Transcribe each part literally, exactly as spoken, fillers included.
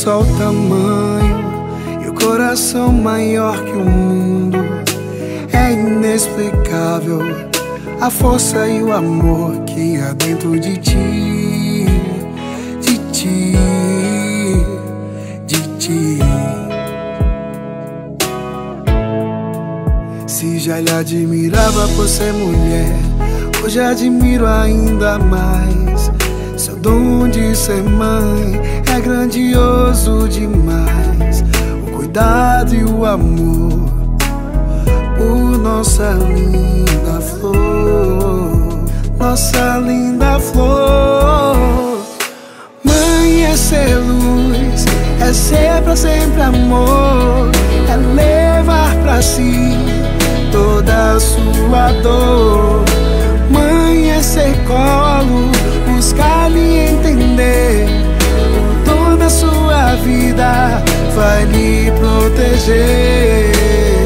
só o tamanho e o coração maior que o mundo. É inexplicável a força e o amor que há dentro de ti, de ti, de ti. Se já lhe admirava por ser mulher, hoje admiro ainda mais. Seu dom de ser mãe é grandioso demais. O cuidado e o amor por nossa linda flor, nossa linda flor. Mãe é ser luz, é ser pra sempre amor, é levar pra si toda a sua dor. Mãe é ser colo, buscar lhe entender. Toda a sua vida vai lhe proteger.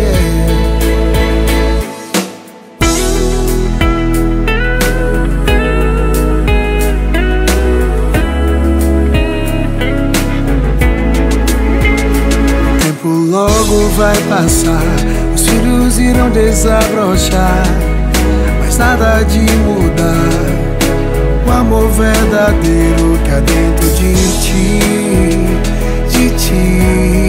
O tempo logo vai passar, os filhos irão desabrochar, mas nada de mudar o amor verdadeiro que há dentro de ti, de ti.